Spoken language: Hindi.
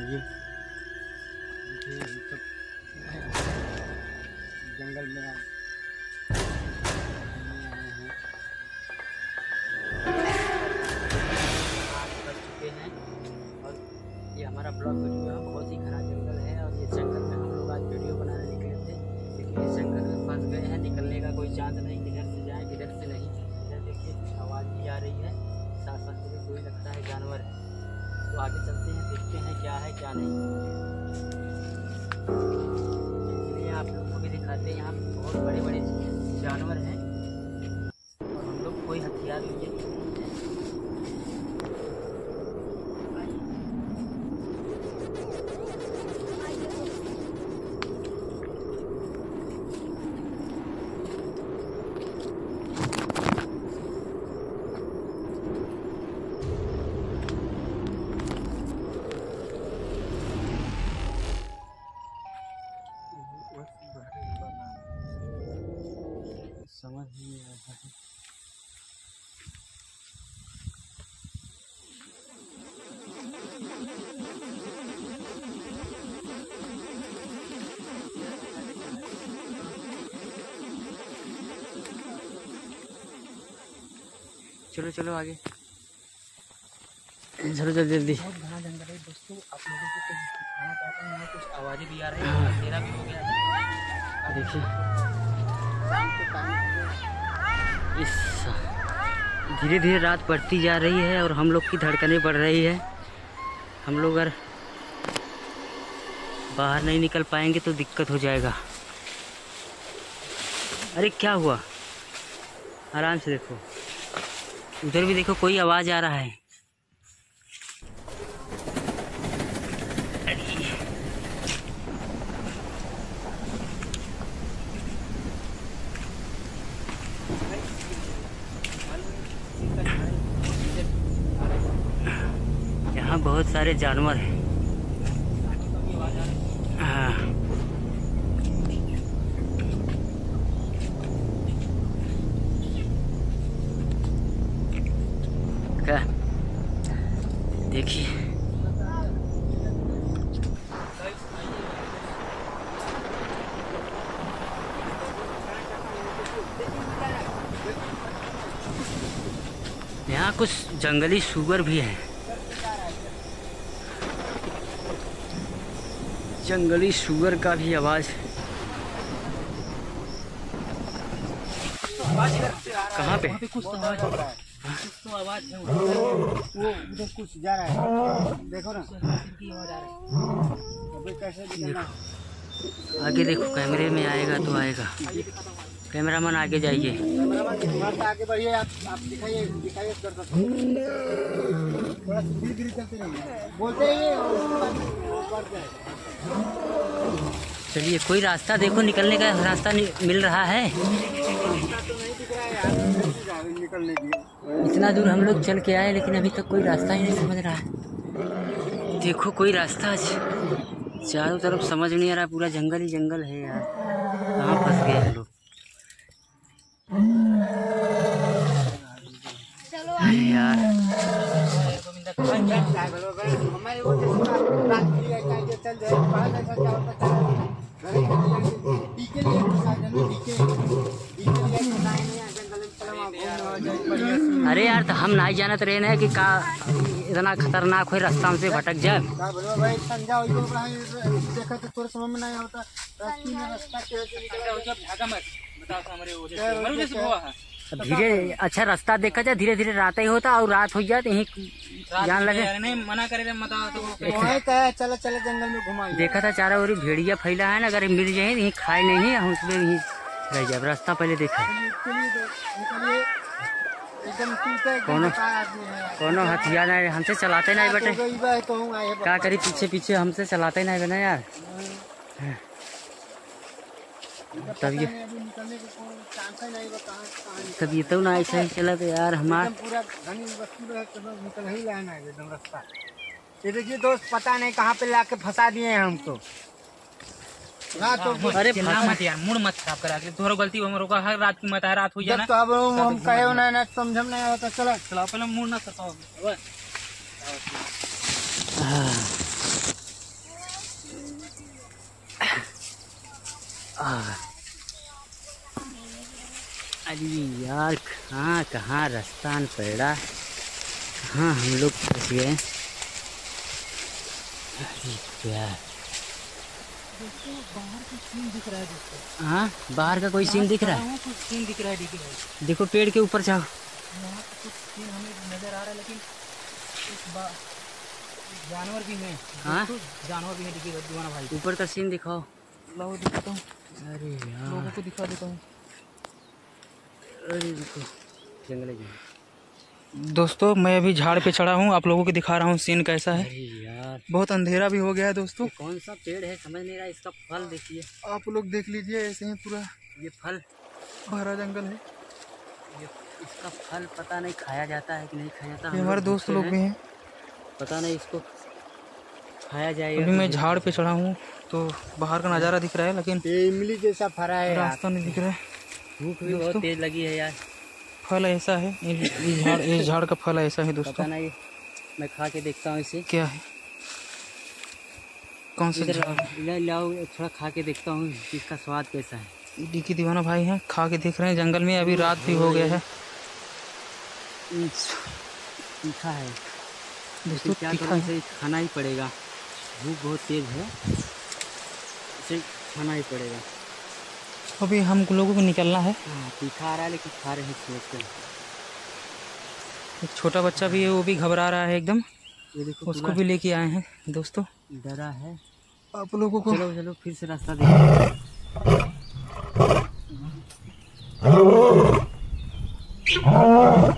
देखिए सब जंगल में आए हैं, बच चुके हैं। और ये हमारा ब्लॉग वीडियो है। बहुत ही घना जंगल है और ये जंगल में हम लोग आज वीडियो बनाने निकले थे, लेकिन इस जंगल में फंस गए हैं। निकलने का कोई चांस नहीं, किधर से जाएं किधर से नहीं। इधर देखिए कुछ आवाज़ भी आ रही है, साथ साथ में कोई लगता है जानवर है। तो आगे चलते हैं, देखते हैं क्या है क्या नहीं। इसलिए आप लोग को भी दिखाते हैं। यहाँ बहुत बड़े बड़े जानवर हैं और हम लोग कोई हथियार लिए नहीं हैं। समझ नहीं आ रहा है। चलो चलो आगे, चलो जल्दी जल्दी। बहुत घना जंगल है दोस्तों। आप लोगों को कुछ दिखाना चाहता हूँ, कुछ आवाज़ें भी आ रही है, अंधेरा भी हो गया है। देखिए इस धीरे धीरे रात बढ़ती जा रही है और हम लोग की धड़कनें बढ़ रही है। हम लोग अगर बाहर नहीं निकल पाएंगे तो दिक्कत हो जाएगा। अरे क्या हुआ, आराम से देखो, उधर भी देखो कोई आवाज़ आ रहा है। यहाँ बहुत सारे जानवर हैं। हाँ क्या देखिए, यहाँ कुछ जंगली सूअर भी हैं। जंगली सूअर का भी आवाज कहाँ पे? कुछ तो आवाज हो रहा है, कुछ तो आवाज है वो उधर कुछ जा रहा है, देखो ना की आवाज आ रहा है। अभी कैसे दिखेगा? आगे देखो, कैमरे में आएगा तो आएगा। कैमरामैन आगे जाइए, आगे बढ़िए। आप दिखाइए दिखाइए, थोड़ा धीरे चलते रहिए, बोलते रहिए। चलिए, कोई रास्ता देखो, निकलने का रास्ता मिल रहा है। निकलने की इतना दूर हम लोग चल के आए, लेकिन अभी तक कोई रास्ता ही नहीं समझ रहा है। देखो कोई रास्ता, चारों तरफ समझ नहीं आ रहा, पूरा जंगल ही जंगल है यार। कहाँ फंस गए हम लोग। यार अरे यार, तो हम नहीं जानत रहे ना कि का इतना खतरनाक हो, रास्ता से भटक जाए। धीरे अच्छा रास्ता देखा जाए, धीरे धीरे रात ही होता और रात हो जाए तो यही जान लगे। नहीं मना करे चलो चलो जंगल में घुमा। देखा था चारों ओर भेड़िया फैला है ना, अगर मिल जाए यही खाए नहीं है, उसमें यही रह जाए। रास्ता पहले देखा, कोनो हथियार नहीं, हमसे चलाते नहीं बेटे, क्या करी, पीछे पीछे हमसे चलाते नहीं बना यार। तब ये तो ना ऐसा ही चला तो यार हमारा पूरा निकल ही लाना है एकदम रास्ता। ये देखिए दोस्त, पता नहीं कहाँ पे लाके फंसा दिए हैं हमको। अरे मत यार, मूड मत खराब करा के, तोहरा गलती हमरो का, हर रात की मत है, रात हो जाना तो अब हम कहे ना समझम नहीं होता। चलो चलो पहले मूड ना खराब। अरे यार कहाँ कहाँ रास्ता न पड़ा, कहाँ हम लोग फंस गए। अरे यार बाहर का सीन दिख रहा है दोस्तों। हाँ बाहर का कोई सीन दिख रहा है, कुछ सीन दिख रहा है देखिए भाई। देखो पेड़ के ऊपर जाओ। यहाँ पे कुछ सीन हमें नजर आ रहा है, लेकिन एक जानवर भी है। हाँ जानवर भी है देखिए दीवाना भाई। ऊपर का सीन दिखाओ। लाओ दिखाता हूँ, अरे यार लोगों को दिखा देता हूँ। अरे देखो जंगल दोस्तों मैं अभी झाड़ पे चढ़ा हूँ, आप लोगों को दिखा रहा हूँ सीन कैसा है। अरे यार बहुत अंधेरा भी हो गया है दोस्तों। ये कौन सा पेड़ है समझ नहीं रहा, इसका फल देखिए। आप लोग देख लीजिए, ऐसे ही पूरा ये फल भरा जंगल है। ये इसका फल पता नहीं खाया जाता है कि नहीं खाया जाता। ये हमारे दोस्त लोग भी हैं, पता नहीं इसको खाया जाएगा। अभी मैं झाड़ पे चढ़ा हूँ तो बाहर का नज़ारा दिख रहा है, लेकिन इमली जैसा फरा है, रास्ता नहीं दिख रहा है। भूख भी बहुत तेज लगी है यार। फल ऐसा है, इस झाड़ का फल ऐसा है दोस्तों। पता नहीं, मैं खा के देखता हूँ इसे क्या है, कौन सा झाड़। लाओ थोड़ा खा के देखता हूँ इसका स्वाद कैसा है। डिकी दीवाना भाई हैं, खा के देख रहे हैं जंगल में। अभी रात भी हो गया है तीखा है दोस्तों, क्या तीखा करूँ, है। इसे खाना ही पड़ेगा। भूख बहुत तेज है, इसे खाना ही पड़ेगा। अभी हम लोगों को निकलना है। तीखा आ रहा है लेकिन खा रहे हैं सोचते। एक छोटा बच्चा भी है, वो भी घबरा रहा है एकदम, ये देखो उसको भी लेके आए हैं दोस्तों। डरा है आप लोगों को चलो चलो फिर से रास्ता देखो।